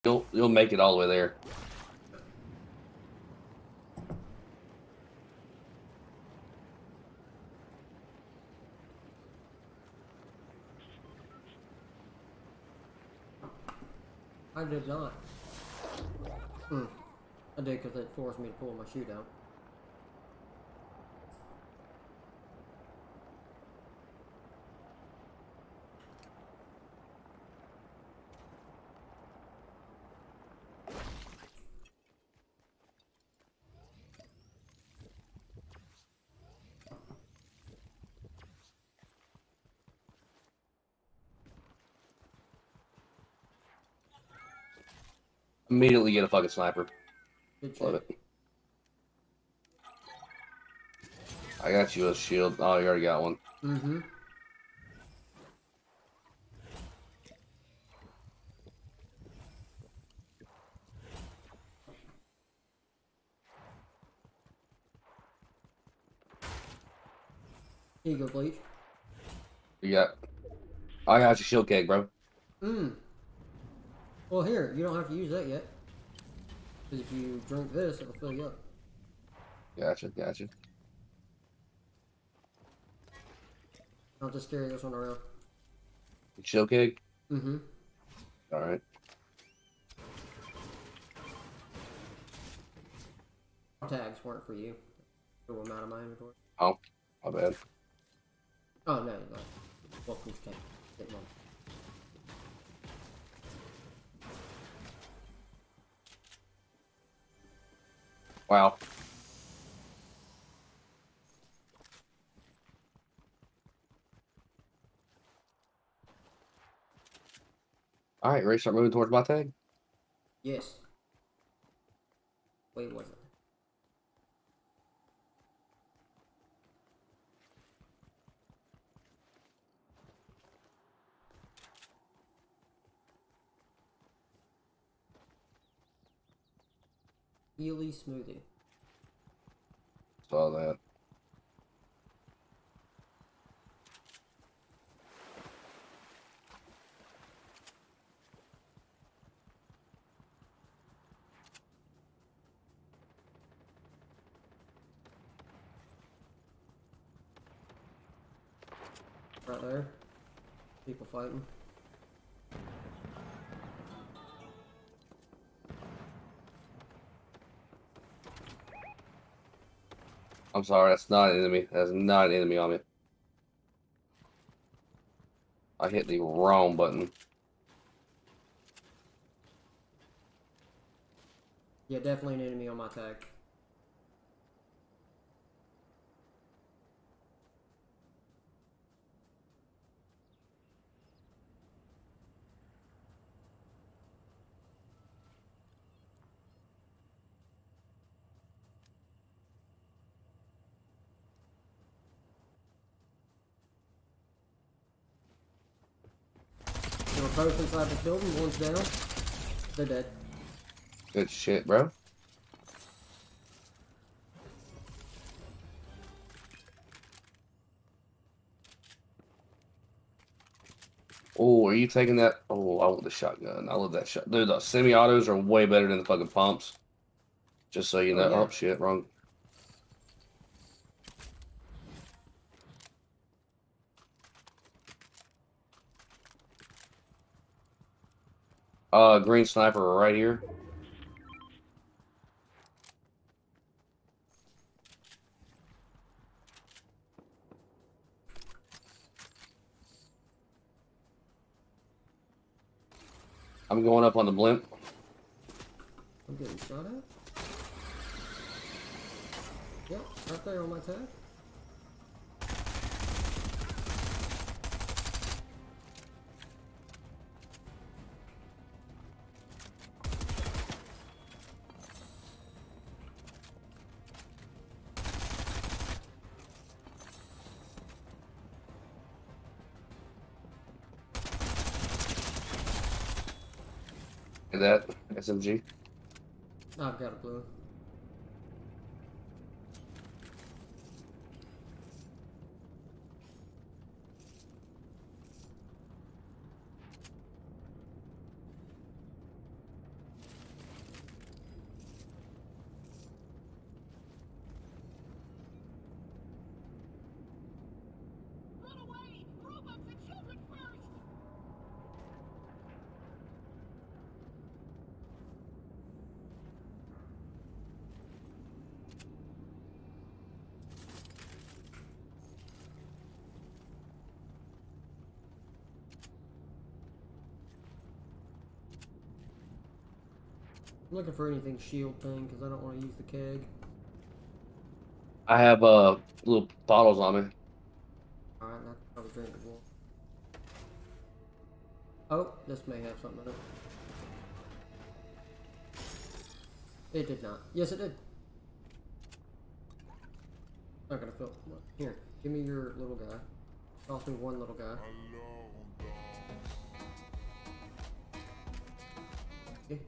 You'll make it all the way there. I did not. I did because it forced me to pull my shoe down. Immediately get a fucking sniper. Good Love shit. it. I got you a shield. Oh, you already got one. Mm-hmm. Here you go, Bleach. You got. I got your shield keg, bro. Well, here, you don't have to use that yet. Because if you drink this, it'll fill you up. Gotcha. I'll just carry this one around. Shield keg? Mm-hmm. Alright. Tags weren't for you. Threw them out of my inventory. Oh, my bad. Oh, no. Welcome to tag. Get one. Wow. Alright, ready to start moving towards my tag? Yes. Wait, was it? Ely smoothie. Saw that. Right there. People fighting. I'm sorry, that's not an enemy. That's not an enemy on me. I hit the wrong button. Yeah, definitely an enemy on my tag. They were both inside the building. One's down. They're dead. Good shit, bro. Oh, are you taking that? Oh, I want the shotgun. I love that shot. Dude, the semi-autos are way better than the fucking pumps. Just so you know. Oh, yeah. Oh, shit, wrong. Green sniper right here. I'm going up on the blimp. I'm getting shot at. Yep, right there on my tag. Look at that SMG. I've got a blue one. I'm looking for anything shield thing because I don't want to use the keg. I have little bottles on me. Alright, that's probably drinkable. Oh, this may have something in it. It did not. Yes, it did. Not gonna fill. Here, give me your little guy. Toss me one little guy. Okay.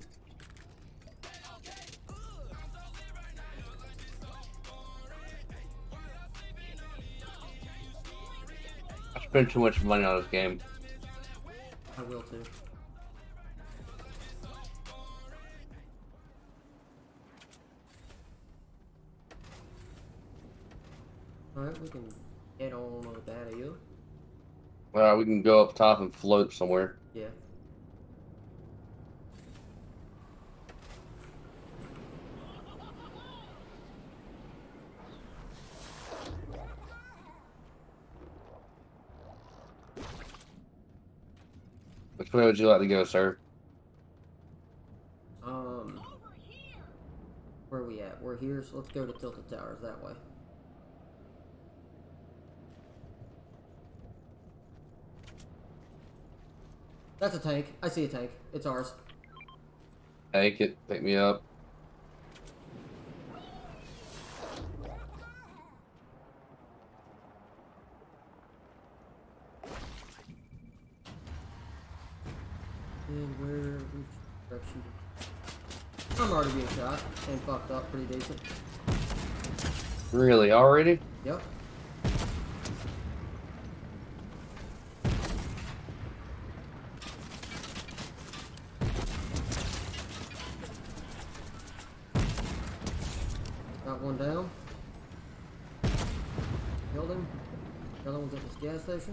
I spent too much money on this game. I will too. Alright, we can get on with that here. Well, we can go up top and float somewhere. Yeah. Which way would you like to go, sir? Where are we at? We're here, so let's go to Tilted Towers that way. That's a tank. I see a tank. It's ours. Take it. Pick me up. And which direction? I'm already being shot and fucked up pretty decent. Really? Already? Yep. Got one down. Killed him. The other one's at this gas station.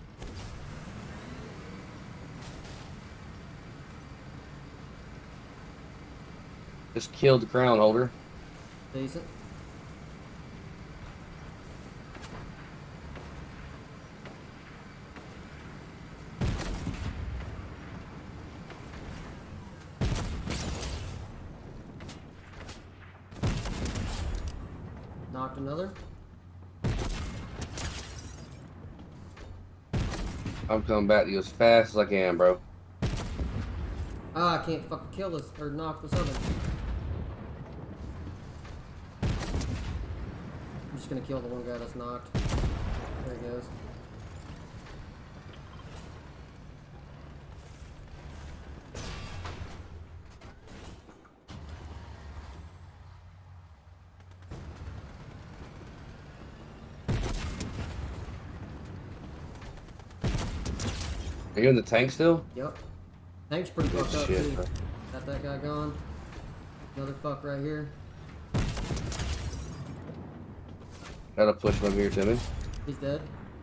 Just killed the crown holder. Decent. Knocked another. I'm coming back to you as fast as I can, bro. Ah, I can't fucking kill this or knock this other. I'm just gonna kill the one guy that's knocked. There he goes. Are you in the tank still? Yep. Tank's pretty Good fucked up shit, too. bro. Got that guy gone. Another fuck right here. Gotta push him over here to me. He's dead.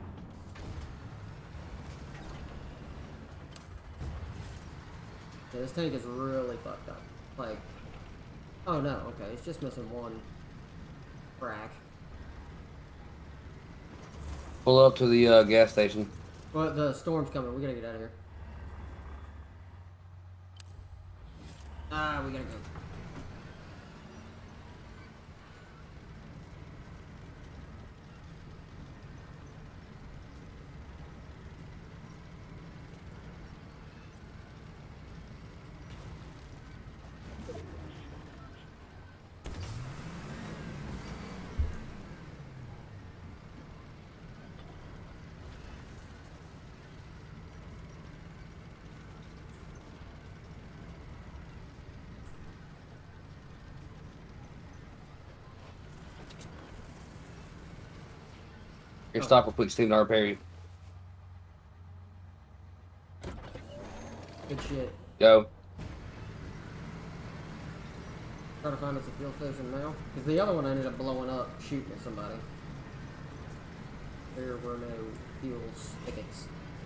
Yeah, this tank is really fucked up. Like, oh no, okay, it's just missing one crack. Pull up to the gas station. Well, the storm's coming. We gotta get out of here. Ah, we gotta go. Here, stop real quick, Steve, and I'll repair you. Good shit. Go. Try to find us a fuel station now. Because the other one ended up blowing up, shooting at somebody. There were no fuel tickets.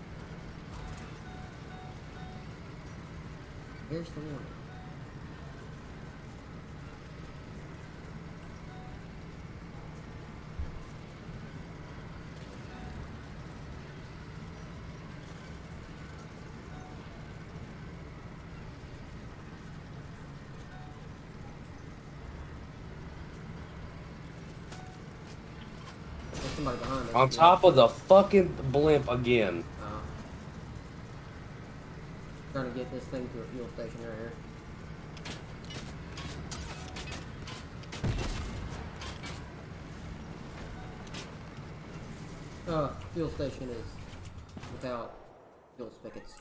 Here's the one. somebody behind us. On top of the fucking blimp again. Trying to get this thing to a fuel station right here. Fuel station is without fuel spigots.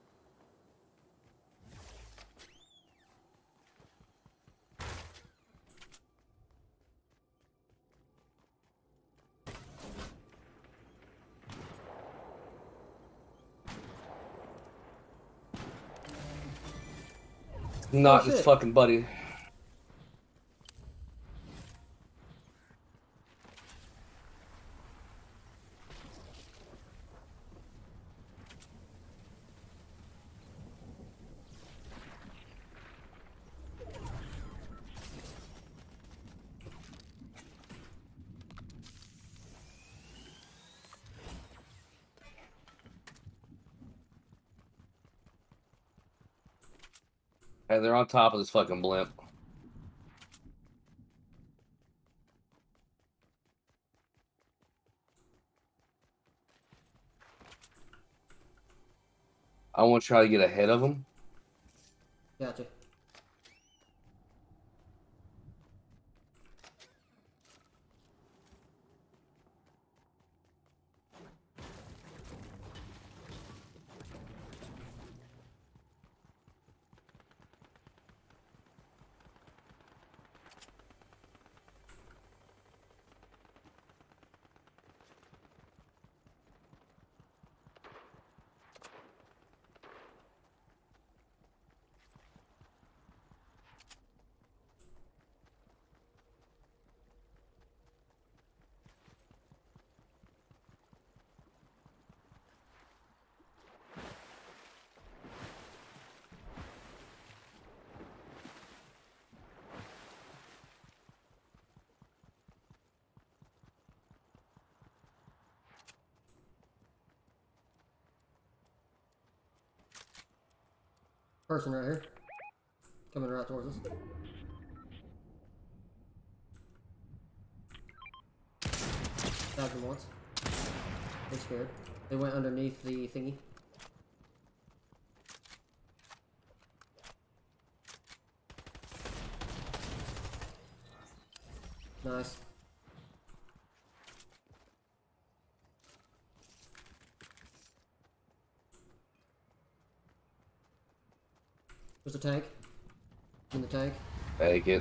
Not his fucking buddy. Hey, they're on top of this fucking blimp. I want to try to get ahead of them. Gotcha. Person right here. Coming right towards us. Tagged them once. They're scared. They went underneath the thingy. Nice. There's a tank. In the tank. Take it.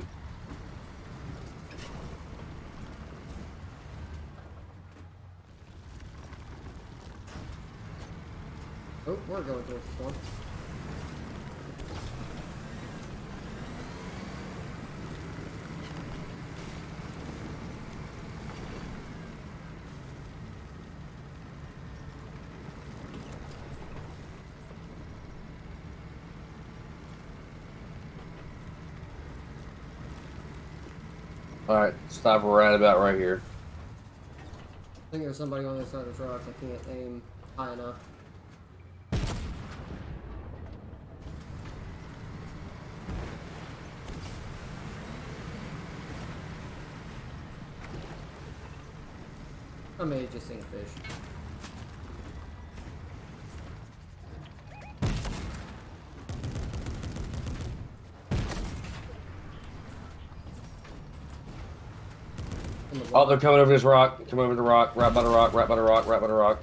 Oh, we're going towards this one. Alright, stop right about right here. I think there's somebody on the other side of the rocks. I can't aim high enough. I may have just seen a fish. Oh, they're coming over this rock. Come over the rock. Right by the rock. Right by the rock. Right by the rock.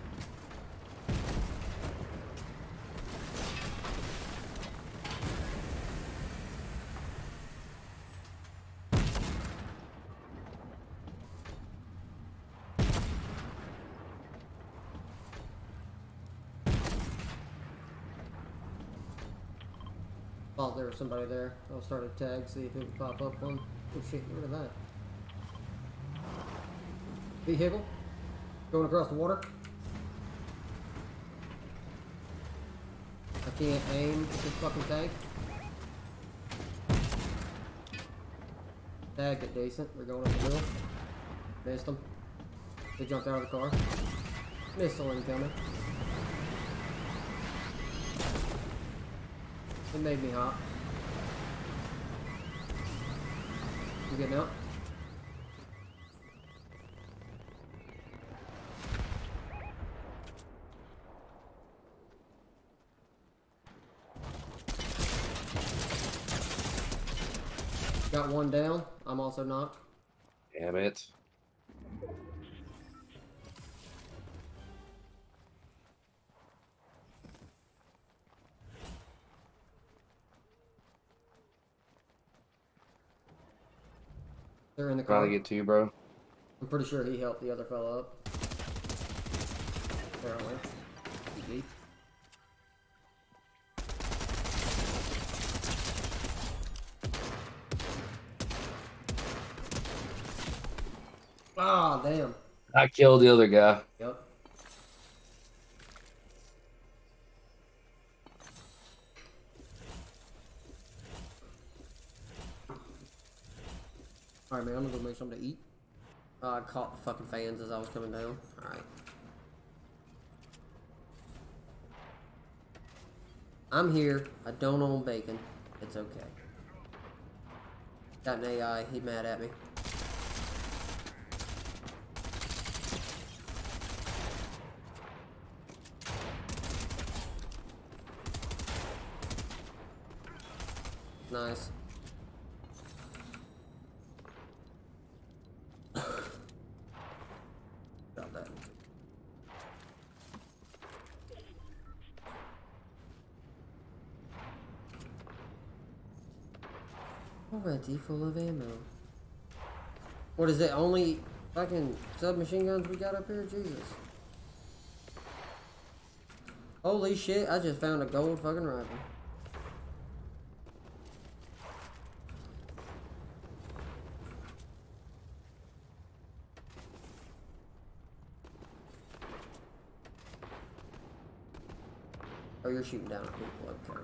Thought there was somebody there. I'll start a tag, see if it would pop up one. Oh shit, get rid of that. Vehicle going across the water. I can't aim with this fucking tank. Tagged it decent. We're going up the hill. Missed them. They jumped out of the car. Missile incoming. It made me hot. You getting out? Got one down. I'm also knocked. Damn it. They're in the Trying car. to get to you, bro. I'm pretty sure he helped the other fella up. Apparently. GG. Ah, damn. I killed the other guy. Yep. Alright, man, I'm gonna go make something to eat. I caught the fucking fans as I was coming down. Alright. I'm here. I don't own bacon. It's okay. Got an AI. He mad at me. Nice. Got that. Already full of ammo. What is it? Only fucking submachine guns we got up here? Jesus. Holy shit, I just found a gold fucking rifle. Oh, you're shooting down at people, okay.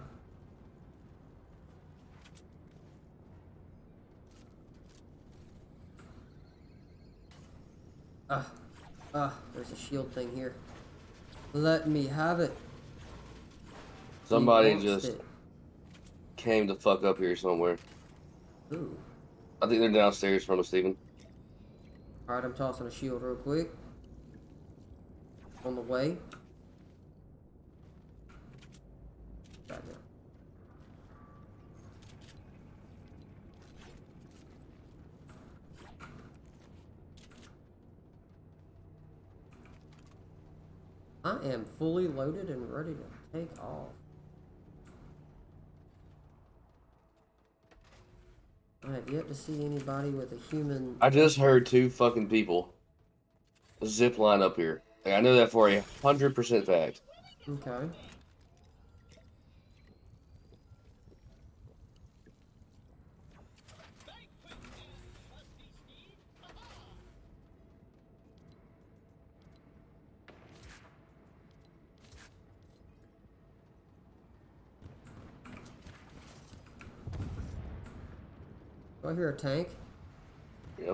There's a shield thing here. Let me have it. Somebody just came to fuck up here somewhere. Ooh. I think they're downstairs from us, Steven. Alright, I'm tossing a shield real quick. On the way. Right now. I am fully loaded and ready to take off. I have yet to see anybody with a human. I just heard 2 fucking people zip line up here. Like, I know that for 100% fact. Okay. Do I hear a tank? Yep.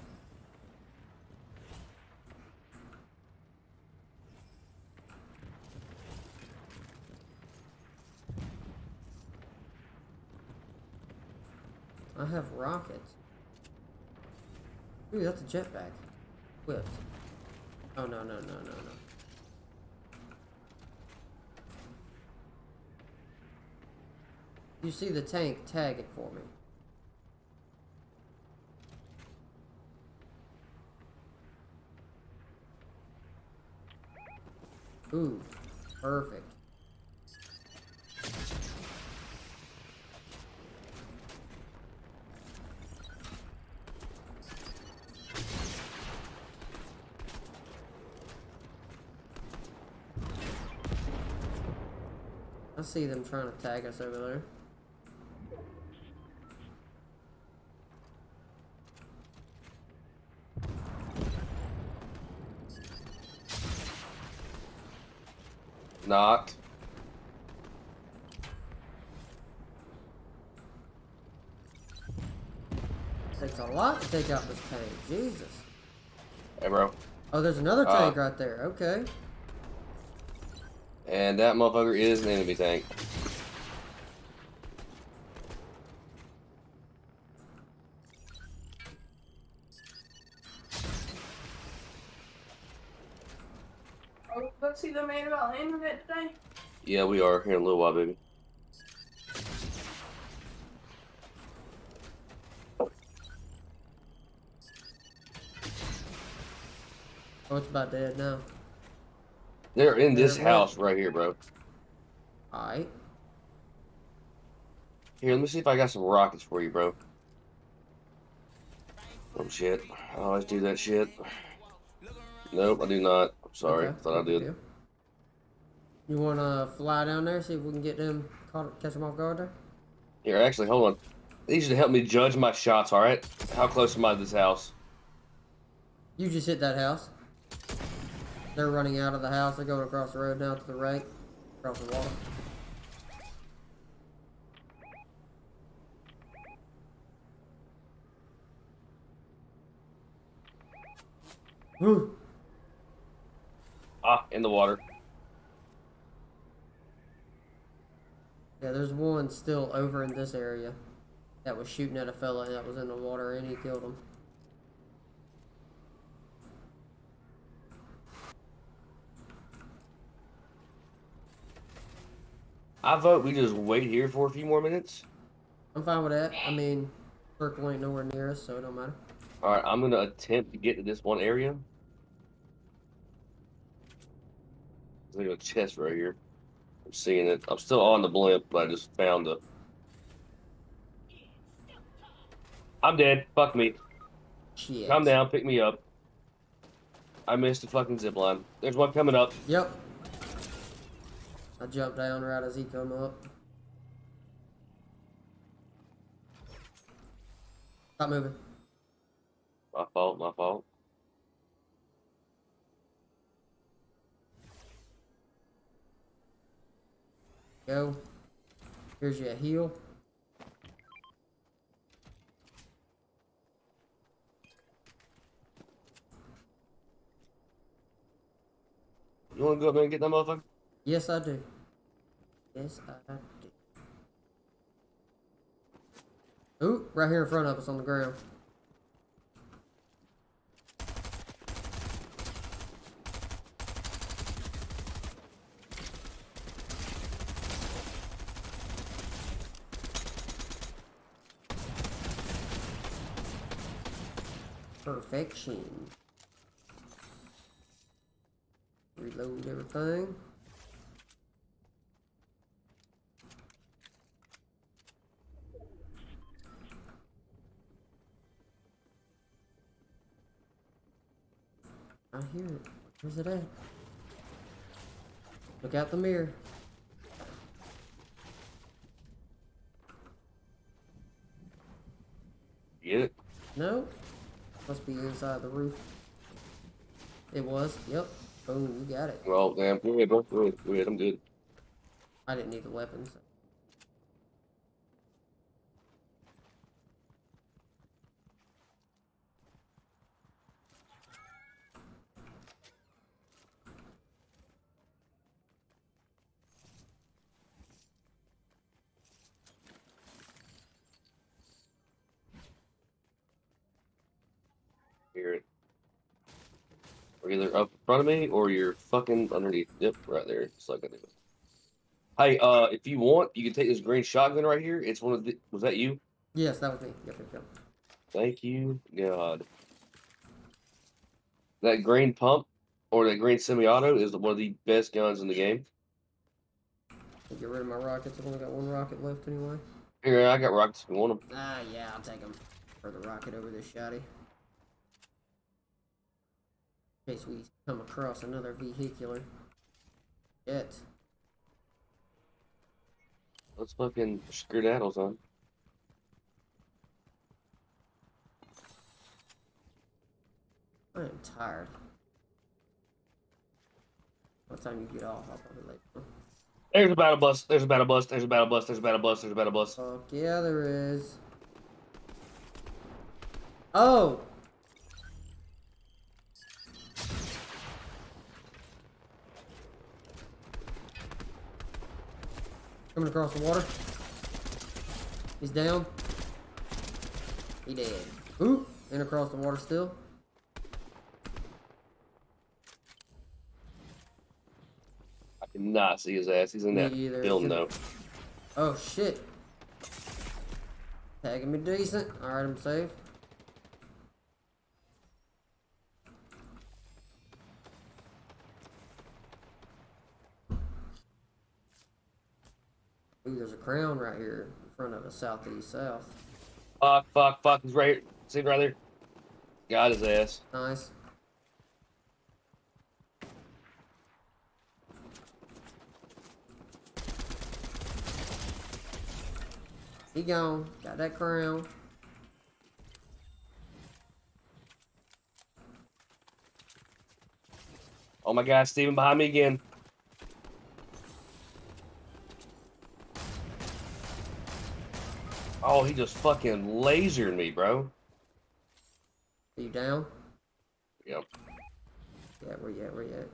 I have rockets. Ooh, that's a jetpack. Whipped. Oh, no, no, no, no, no. You see the tank, tag it for me. Ooh, perfect. I see them trying to tag us over there. Knocked. Takes a lot to take out this tank. Jesus. Hey, bro. Oh, there's another tank right there. Okay. And that motherfucker is an enemy tank. Let's see the man about landing it today. Yeah, we are here in a little while, baby. Oh, it's about dead now. They're in There this it went. house right here, bro. Alright. Here, let me see if I got some rockets for you, bro. Oh shit. I always do that shit. Nope, I do not. I'm sorry. Okay. Thought I No big did. deal. You wanna fly down there, see if we can get them catch them off guard there? Here, actually, hold on. I need you to help me judge my shots, alright? How close am I to this house? You just hit that house. They're running out of the house. They're going across the road now to the right. Across the water. Woo! Ah, in the water. Yeah, there's one still over in this area that was shooting at a fella that was in the water and he killed him. I vote we just wait here for a few more minutes. I'm fine with that. I mean, circle ain't nowhere near us, so it don't matter. Alright, I'm gonna attempt to get to this one area. There's like a chest right here. I'm seeing it. I'm still on the blimp, but I just found the. I'm dead. Fuck me. Shit. Calm down. Pick me up. I missed the fucking zip line. There's one coming up. Yep. I jumped down right as he come up. Stop moving. My fault. My fault. Go. Here's your heal. You wanna go up there and get that motherfucker? Yes, I do. Yes, I do. Ooh, right here in front of us on the ground. Perfection. Reload everything. I hear it. Where's it at? Look out the mirror. Get it? No? Must be inside the roof. It was. Yep. Boom, you got it. Well, damn. Go ahead, bro. Go ahead. Go ahead. I'm good. I didn't need the weapons. Hear it. We're either up in front of me or you're fucking underneath. Yep, right there. Just like I did. Hey, if you want, you can take this green shotgun right here. It's one of the. Was that you? Yes, that was me. Yep, yep, yep. Thank you, God. That green pump or that green semi-auto is one of the best guns in the game. Get rid of my rockets. I've only got one rocket left anyway. Here, I got rockets if you want them. Ah, yeah, I'll take them. For the rocket over this shoddy. In case we come across another vehicular jet. Let's fucking skedaddle, son. I am tired. What time you get off? I'll probably later. There's a battle bus. There's a battle bus. There's a battle bus. There's a battle bus. There's a battle bus. Fuck yeah, there is. Oh! Coming across the water. He's down. He dead. Ooh! And across the water still. I cannot see his ass. He's in Me that either. film, though. Oh shit. Tagging me decent. Alright, I'm safe. Ooh, there's a crown right here in front of us, southeast south. Fuck. He's right here. See him right there. Got his ass. Nice. He gone. Got that crown. Oh my God, Steven behind me again. Oh, he just fucking lasered me, bro. Are you down? Yep. Yeah, where you at? Where you at?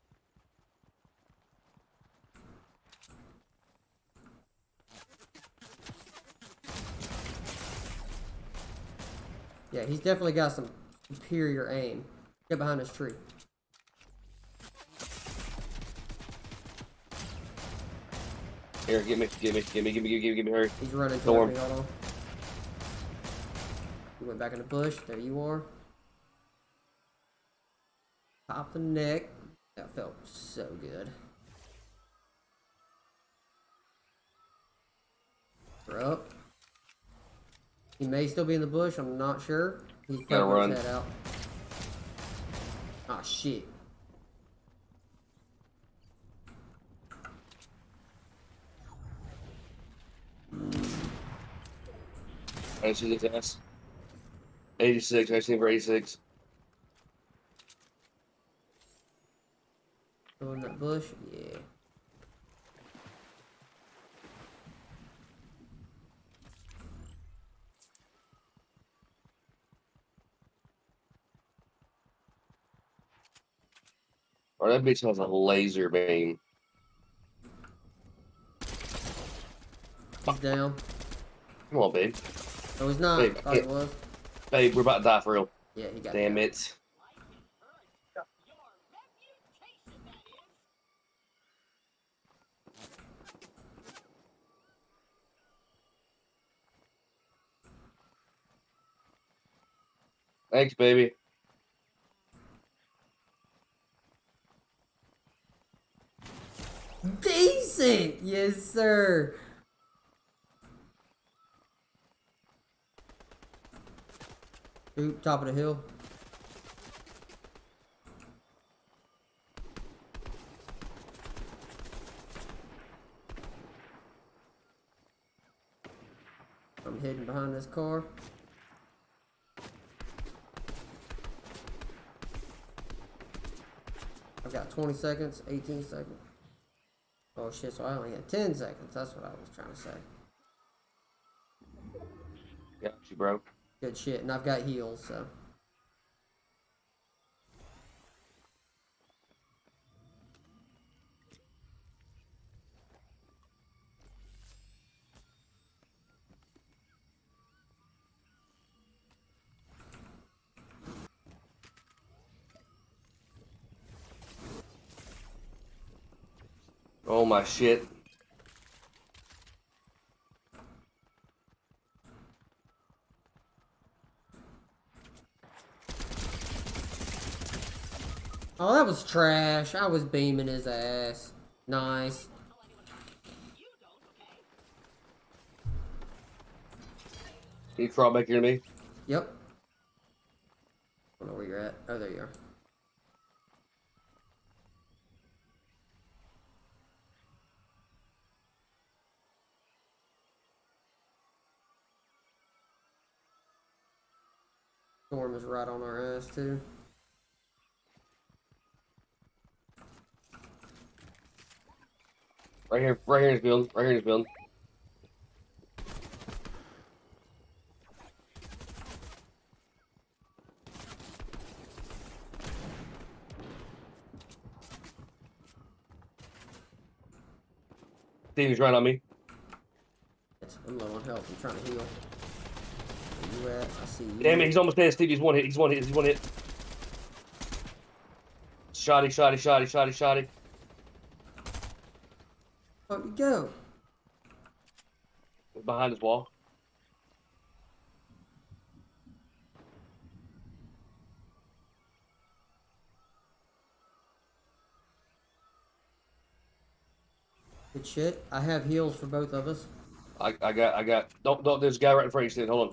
Yeah, he's definitely got some superior aim. Get behind this tree. Here, give me her. He's running Storm. towards me. Hold on. He went back in the bush. There you are. Pop the neck. That felt so good. We're up. He may still be in the bush. I'm not sure. He's Gotta poking run. his head out. Ah, shit. I see this ass. 86. I see him for 86. Go in that bush. Yeah. Oh, that bitch has a laser beam. He's down. Come on, babe. No, he's not. Babe, Thought he was. Babe, we're about to die for real. Yeah, he got Damn down. it. Thanks, baby. Decent! Yes, sir. Oop, top of the hill. I'm hidden behind this car. I've got 20 seconds, 18 seconds. Oh shit, so I only had 10 seconds. That's what I was trying to say. Got you, bro. Good shit, and I've got heals, so. Oh my shit. Oh, that was trash. I was beaming his ass. Nice. Can you crawl back here to me? Yep. I don't know where you're at. Oh, there you are. Storm is right on our ass, too. Right here in this building. Right here in this building. Steven's right on me. I'm low on health. I'm trying to heal. Where you at? I see you. Damn it, he's almost dead. Steve, he's one hit. He's one hit. He's one hit. Shoddy. Where'd you go? Behind this wall. Good shit. I have heals for both of us. I got. Don't. There's a guy right in front of you, Stan. Hold on.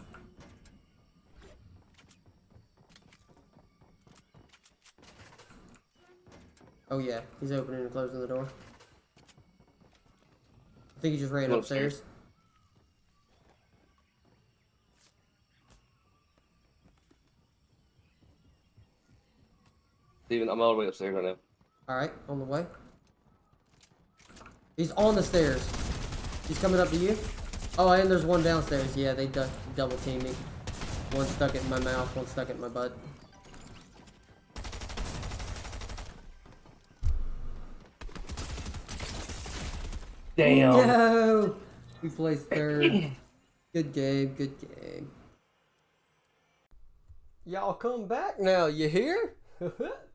Oh yeah, he's opening and closing the door. I think he just ran upstairs. Steven, I'm all the way upstairs right now. Alright, on the way. He's on the stairs. He's coming up to you. Oh, and there's one downstairs. Yeah, they double teamed me. One stuck it in my mouth, one stuck it in my butt. Damn. No! We placed third. Good game, good game. Y'all come back now, you hear?